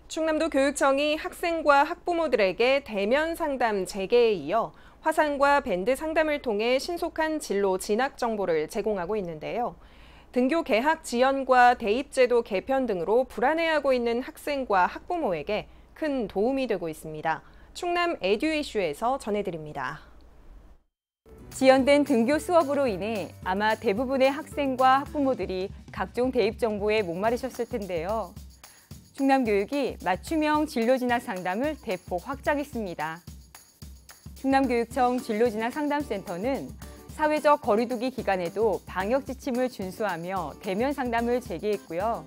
충남도 교육청이 학생과 학부모들에게 대면 상담 재개에 이어 화상과 밴드 상담을 통해 신속한 진로 진학 정보를 제공하고 있는데요. 등교 개학 지연과 대입제도 개편 등으로 불안해하고 있는 학생과 학부모에게 큰 도움이 되고 있습니다. 충남 에듀 이슈에서 전해드립니다. 지연된 등교 수업으로 인해 아마 대부분의 학생과 학부모들이 각종 대입 정보에 목마르셨을 텐데요. 충남교육이 맞춤형 진로진학 상담을 대폭 확장했습니다. 충남교육청 진로진학상담센터는 사회적 거리두기 기간에도 방역 지침을 준수하며 대면 상담을 재개했고요.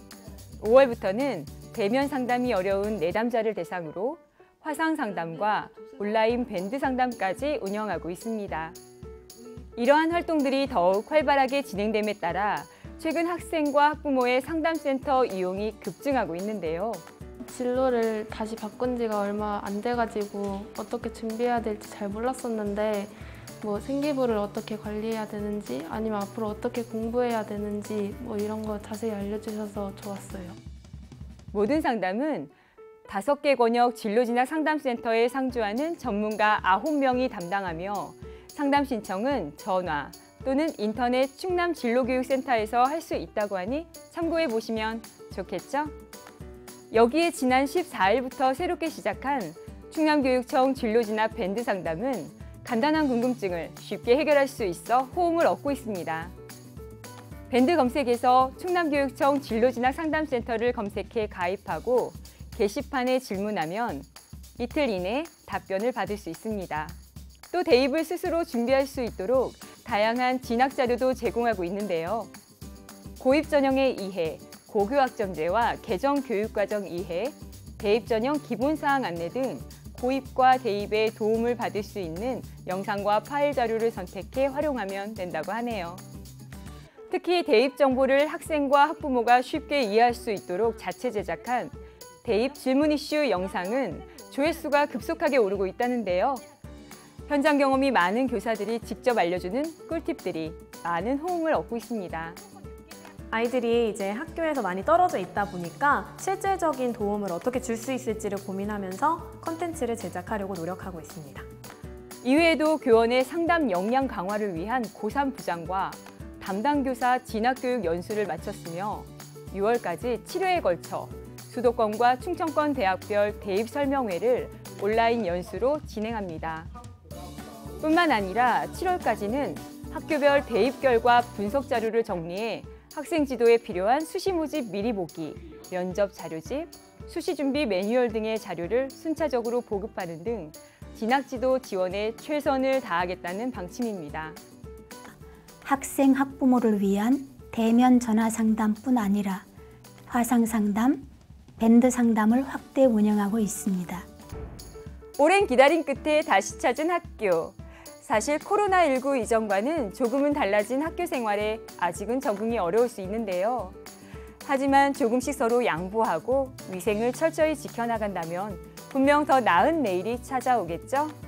5월부터는 대면 상담이 어려운 내담자를 대상으로 화상 상담과 온라인 밴드 상담까지 운영하고 있습니다. 이러한 활동들이 더욱 활발하게 진행됨에 따라 최근 학생과 학부모의 상담센터 이용이 급증하고 있는데요. 진로를 다시 바꾼 지가 얼마 안 돼가지고 어떻게 준비해야 될지 잘 몰랐었는데 생기부를 어떻게 관리해야 되는지 아니면 앞으로 어떻게 공부해야 되는지 이런 거 자세히 알려주셔서 좋았어요. 모든 상담은 5개 권역 진로진학 상담센터에 상주하는 전문가 9명이 담당하며 상담 신청은 전화 또는 인터넷 충남 진로교육센터에서 할 수 있다고 하니 참고해 보시면 좋겠죠? 여기에 지난 14일부터 새롭게 시작한 충남교육청 진로진학 밴드 상담은 간단한 궁금증을 쉽게 해결할 수 있어 호응을 얻고 있습니다. 밴드 검색에서 충남교육청 진로진학 상담센터를 검색해 가입하고 게시판에 질문하면 이틀 이내 답변을 받을 수 있습니다. 또 대입을 스스로 준비할 수 있도록 다양한 진학 자료도 제공하고 있는데요. 고입 전형의 이해, 고교학점제와 개정 교육과정 이해, 대입 전형 기본사항 안내 등 고입과 대입에 도움을 받을 수 있는 영상과 파일 자료를 선택해 활용하면 된다고 하네요. 특히 대입 정보를 학생과 학부모가 쉽게 이해할 수 있도록 자체 제작한 대입 질문 이슈 영상은 조회수가 급속하게 오르고 있다는데요. 현장 경험이 많은 교사들이 직접 알려주는 꿀팁들이 많은 호응을 얻고 있습니다. 아이들이 이제 학교에서 많이 떨어져 있다 보니까 실질적인 도움을 어떻게 줄 수 있을지를 고민하면서 콘텐츠를 제작하려고 노력하고 있습니다. 이외에도 교원의 상담 역량 강화를 위한 고3 부장과 담당 교사 진학교육 연수를 마쳤으며 6월까지 7회에 걸쳐 수도권과 충청권 대학별 대입 설명회를 온라인 연수로 진행합니다. 뿐만 아니라 7월까지는 학교별 대입 결과 분석 자료를 정리해 학생 지도에 필요한 수시 모집 미리 보기, 면접 자료집, 수시 준비 매뉴얼 등의 자료를 순차적으로 보급하는 등 진학 지도 지원에 최선을 다하겠다는 방침입니다. 학생, 학부모를 위한 대면 전화 상담뿐 아니라 화상 상담, 밴드 상담을 확대 운영하고 있습니다. 오랜 기다림 끝에 다시 찾은 학교. 사실 코로나19 이전과는 조금은 달라진 학교 생활에 아직은 적응이 어려울 수 있는데요. 하지만 조금씩 서로 양보하고 위생을 철저히 지켜나간다면 분명 더 나은 내일이 찾아오겠죠?